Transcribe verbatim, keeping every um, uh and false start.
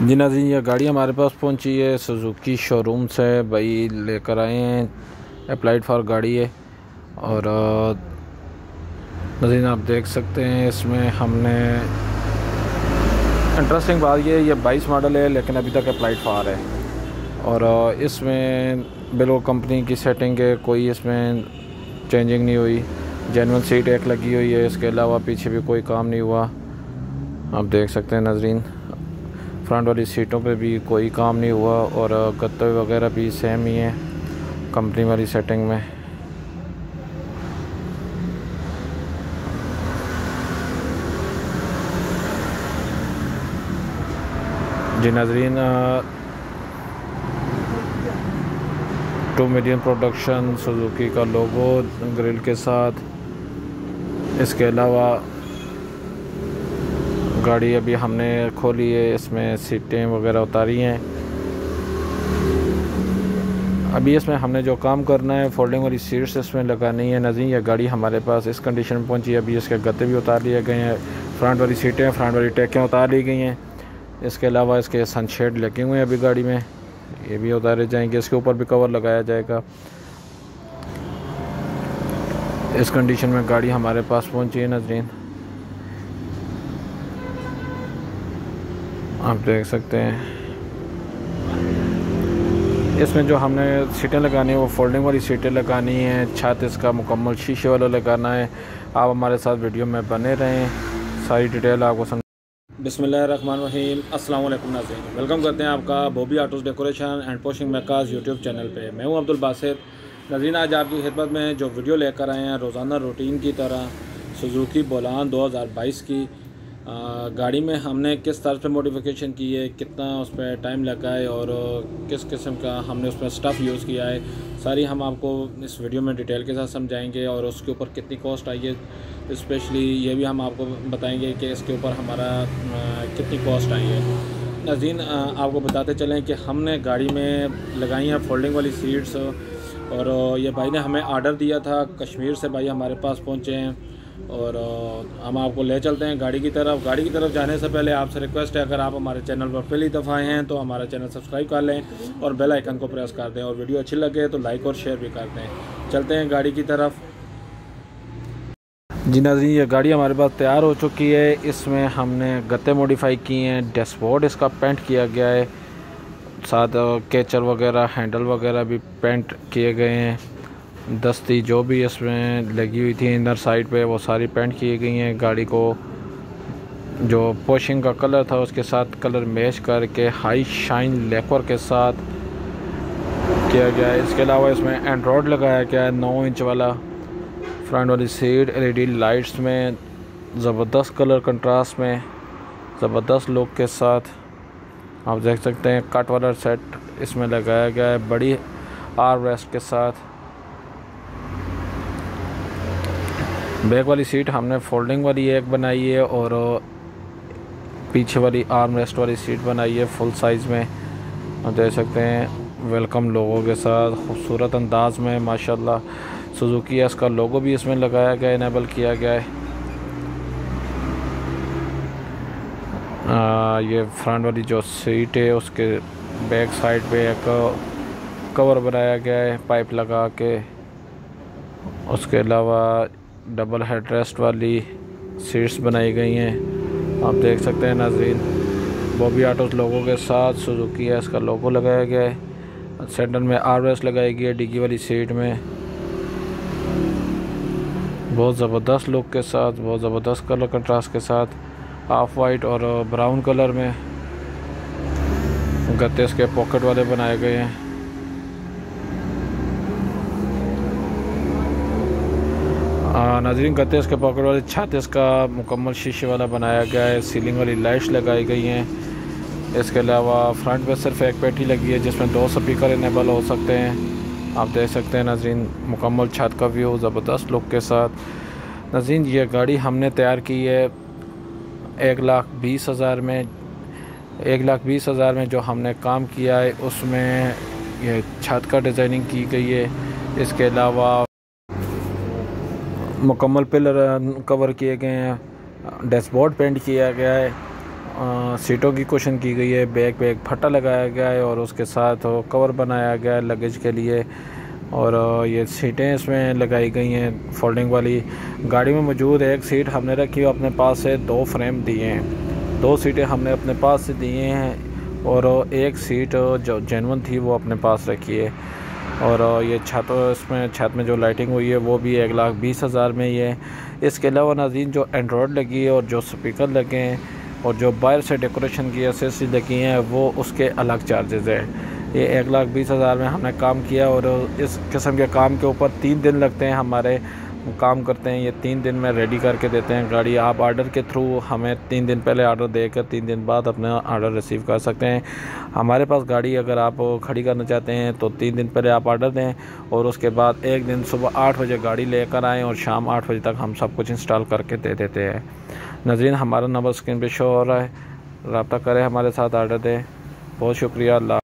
जी नाज़रीन, ये गाड़ी हमारे पास पहुंची है सुजुकी शोरूम से। भाई लेकर आए हैं, अप्लाइड फॉर गाड़ी है। और नाज़रीन आप देख सकते हैं इसमें हमने, इंटरेस्टिंग बात ये ये बाईस मॉडल है लेकिन अभी तक अप्लाइड फॉर है। और इसमें बिल्कुल कंपनी की सेटिंग है, कोई इसमें चेंजिंग नहीं हुई। जेन्युइन सीट एक लगी हुई है, इसके अलावा पीछे भी कोई काम नहीं हुआ। आप देख सकते हैं नाज़रीन, फ्रंट वाली सीटों पे भी कोई काम नहीं हुआ और गत्ते वगैरह भी सेम ही है कंपनी वाली सेटिंग में। जी नाज़रीन, टू मिलियन प्रोडक्शन सुजुकी का लोगो ग्रिल के साथ। इसके अलावा गाड़ी अभी हमने खोली है, इसमें सीटें वगैरह उतारी हैं। अभी इसमें हमने जो काम करना है, फोल्डिंग वाली सीट्स इसमें लगानी है। नाज़रीन ये गाड़ी हमारे पास इस कंडीशन में पहुंची है। अभी इसके गत्ते भी उतार लिए गए हैं, फ्रंट वाली सीटें, फ्रंट वाली टेकें उतार ली गई हैं। इसके अलावा इसके सनशेड लगे हुए हैं अभी गाड़ी में, ये भी उतारे जाएंगे। इसके ऊपर भी कवर लगाया जाएगा। इस कंडीशन में गाड़ी हमारे पास पहुंची है नाज़रीन, आप देख सकते हैं। इसमें जो हमने सीटें लगानी है वो फोल्डिंग वाली सीटें लगानी हैं। छत इसका मुकम्मल शीशे वाला लगाना है। आप हमारे साथ वीडियो में बने रहें, सारी डिटेल आपको समझ। बिस्मिल्लाहिर्रहमानिर्रहीम, अस्सलाम वालेकुम नाज़रीन, वेलकम करते हैं आपका Bobby autos decoration and polishing makers YouTube channel पे। मैं हूं अब्दुल बासित। नाज़रीन आज आपकी खिदमत में जो वीडियो लेकर आए हैं रोज़ाना रूटीन की तरह, सुजुकी बोलान दो हज़ार बाईस की आ, गाड़ी में हमने किस तरह से मॉडिफिकेशन की है, कितना उस पर टाइम लगा है और किस किस्म का हमने उसमें स्टफ़ यूज़ किया है, सारी हम आपको इस वीडियो में डिटेल के साथ समझाएंगे। और उसके ऊपर कितनी कॉस्ट आई है स्पेशली ये भी हम आपको बताएंगे कि इसके ऊपर हमारा कितनी कॉस्ट आई है। नाज़रीन आपको बताते चलें कि हमने गाड़ी में लगाई हैं फोल्डिंग वाली सीट्स, और ये भाई ने हमें आर्डर दिया था, कश्मीर से भाई हमारे पास पहुँचे हैं। और हम आपको ले चलते हैं गाड़ी की तरफ। गाड़ी की तरफ जाने से पहले आपसे रिक्वेस्ट है, अगर आप हमारे चैनल पर पहली दफ़ा आए हैं तो हमारा चैनल सब्सक्राइब कर लें और बेल आइकन को प्रेस कर दें, और वीडियो अच्छी लगे तो लाइक और शेयर भी कर दें। चलते हैं गाड़ी की तरफ। जी नाज़रीन ये गाड़ी हमारे पास तैयार हो चुकी है। इसमें हमने गत्ते मॉडिफाई किए हैं, डैशबोर्ड इसका पेंट किया गया है, साथ कैचर वगैरह हैंडल वगैरह भी पेंट किए गए हैं। दस्ती जो भी इसमें लगी हुई थी इनर साइड पे वो सारी पेंट की गई हैं। गाड़ी को जो पोशिंग का कलर था उसके साथ कलर मैच करके हाई शाइन लेकर के साथ किया गया है। इसके अलावा इसमें एंड्रॉयड लगाया गया है नौ इंच वाला। फ्रंट वाली सीट एलईडी लाइट्स में ज़बरदस्त कलर कंट्रास्ट में ज़बरदस्त लुक के साथ आप देख सकते हैं। कट वाला सेट इसमें लगाया गया है बड़ी आर्म रेस्ट के साथ। बैक वाली सीट हमने फोल्डिंग वाली एक बनाई है और पीछे वाली आर्म रेस्ट वाली सीट बनाई है फुल साइज़ में, आप देख सकते हैं। वेलकम लोगों के साथ खूबसूरत अंदाज में माशाल्लाह सुजुकी एस का लोगो भी इसमें लगाया गया, इनेबल किया गया है। आ, ये फ्रंट वाली जो सीट है उसके बैक साइड पे एक कवर बनाया गया है पाइप लगा के। उसके अलावा डबल हेड रेस्ट वाली सीट्स बनाई गई हैं, आप देख सकते हैं नाज़रीन। बॉबी ऑटोज़ लोगों के साथ सुजुकी एस का लोगो लगाया गया है। सेंटर में आर्म रेस्ट लगाई गई है डिग्गी वाली सीट में, बहुत ज़बरदस्त लुक के साथ, बहुत ज़बरदस्त कलर कंट्रास्ट के साथ ऑफ वाइट और ब्राउन कलर में। गत्ते इसके पॉकेट वाले बनाए गए हैं। नाज़रीन गत्ते इसके पॉकेट वाले, छत इसका मुकम्मल शीशे वाला बनाया गया है। सीलिंग वाली लाइट्स लगाई गई हैं। इसके अलावा फ्रंट पे सिर्फ एक पेटी लगी है जिसमें दो स्पीकर इनेबल हो सकते हैं, आप देख सकते हैं नाज़रीन। मुकम्मल छत का व्यू ज़बरदस्त लुक के साथ। नाज़रीन ये गाड़ी हमने तैयार की है एक लाख बीस हज़ार में। एक लाख बीस हज़ार में जो हमने काम किया है उसमें ये छत का डिज़ाइनिंग की गई है। इसके अलावा मुकम्मल पिलर कवर किए गए हैं, डैशबोर्ड पेंट किया गया है सीटों की कुशन की गई है, बैक पे एक फट्टा लगाया गया है और उसके साथ कवर बनाया गया है लगेज के लिए। और ये सीटें इसमें लगाई गई हैं फोल्डिंग वाली। गाड़ी में मौजूद एक सीट हमने रखी है अपने पास से, दो फ्रेम दिए हैं, दो सीटें हमने अपने पास से दिए हैं और एक सीट जो जेन्युइन थी वो अपने पास रखी है। और ये छत, इसमें छत में जो लाइटिंग हुई है वो भी एक लाख बीस हज़ार में ही है। इसके अलावा नाज़रीन जो एंड्रॉयड लगी है और जो स्पीकर लगे हैं और जो बाहर से डेकोरेशन की एसेसरी लगी हैं वो उसके अलग चार्जेस है। ये एक लाख बीस हज़ार में हमने काम किया और इस किस्म के काम के ऊपर तीन दिन लगते हैं हमारे, काम करते हैं। ये तीन दिन में रेडी करके देते हैं गाड़ी। आप आर्डर के थ्रू हमें तीन दिन पहले आर्डर देकर तीन दिन बाद अपना आर्डर रिसीव कर सकते हैं। हमारे पास गाड़ी अगर आप खड़ी करना चाहते हैं तो तीन दिन पहले आप आर्डर दें और उसके बाद एक दिन सुबह आठ बजे गाड़ी लेकर आएँ और शाम आठ बजे तक हम सब कुछ इंस्टॉल करके दे देते हैं। नाज़रीन हमारा नंबर स्क्रीन पर शो हो रहा है, रब्ता करें हमारे साथ, आर्डर दें। बहुत शुक्रिया। अल्लाह।